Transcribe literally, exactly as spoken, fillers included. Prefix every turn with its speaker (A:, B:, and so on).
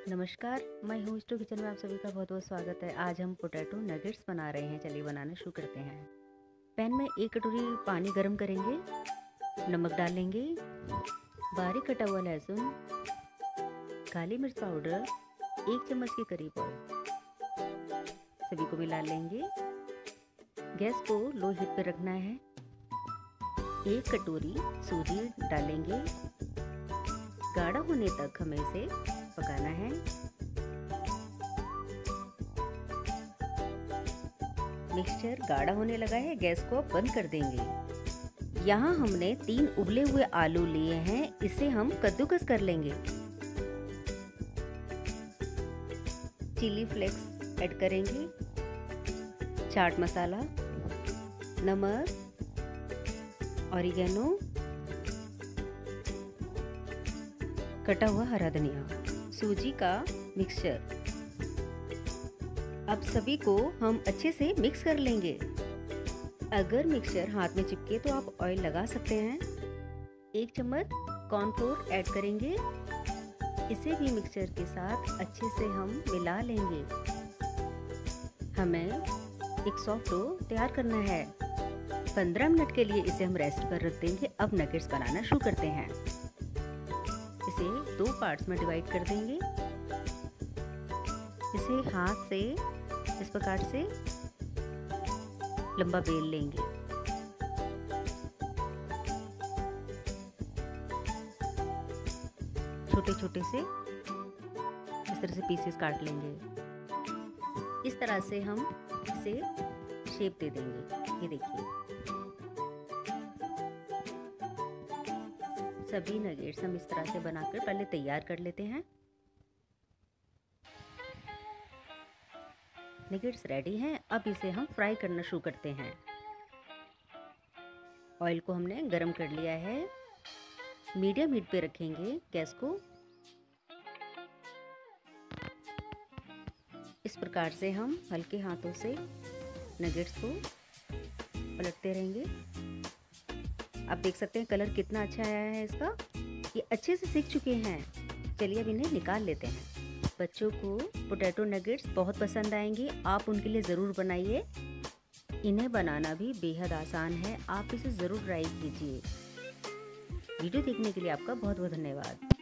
A: नमस्कार, मैं हूँ स्टू किचन में आप सभी का बहुत बहुत स्वागत है। आज हम पोटैटो नगेट्स बना रहे हैं। चलिए बनाना शुरू करते हैं। पैन में एक कटोरी पानी गरम करेंगे, नमक डालेंगे, बारीक कटा हुआ लहसुन, काली मिर्च पाउडर, एक चम्मच के करीब ऑयल, सभी को मिला लेंगे। गैस को लो हीट पर रखना है। एक कटोरी सूजी डालेंगे, गाढ़ा होने तक हमें इसे पकाना है। मिक्सचर गाढ़ा होने लगा है, गैस को अब बंद कर देंगे। यहाँ हमने तीन उबले हुए आलू लिए हैं, इसे हम कद्दूकस कर लेंगे। चिली फ्लेक्स ऐड करेंगे, चाट मसाला, नमक, ऑरिगेनो, कटा हुआ हरा धनिया, सूजी का मिक्सचर। अब सभी को हम अच्छे से मिक्स कर लेंगे। अगर मिक्सचर हाथ में चिपके तो आप ऑयल लगा सकते हैं। एक चम्मच कॉर्नफ्लोर ऐड करेंगे, इसे भी मिक्सचर के साथ अच्छे से हम मिला लेंगे। हमें एक सॉफ्ट डो तैयार करना है। पंद्रह मिनट के लिए इसे हम रेस्ट पर रख देंगे। अब नगेट्स बनाना शुरू करते हैं। इसे दो पार्ट्स में डिवाइड कर देंगे। इसे हाथ से इस प्रकार से लंबा बेल लेंगे। छोटे छोटे से इस तरह से पीसेस काट लेंगे। इस तरह से हम इसे शेप दे देंगे। ये देखिए, सभी नगेट्स हम इस तरह से बनाकर पहले तैयार कर लेते हैं। नगेट्स रेडी हैं। अब इसे हम फ्राई करना शुरू करते हैं। ऑयल को हमने गरम कर लिया है। मीडियम हीट पे रखेंगे गैस को। इस प्रकार से हम हल्के हाथों से नगेट्स को पलटते रहेंगे। आप देख सकते हैं कलर कितना अच्छा आया है इसका। ये अच्छे से सीख चुके हैं। चलिए अब इन्हें निकाल लेते हैं। बच्चों को पोटैटो नगेट्स बहुत पसंद आएंगे। आप उनके लिए ज़रूर बनाइए। इन्हें बनाना भी बेहद आसान है। आप इसे ज़रूर ट्राई कीजिए। वीडियो देखने के लिए आपका बहुत बहुत धन्यवाद।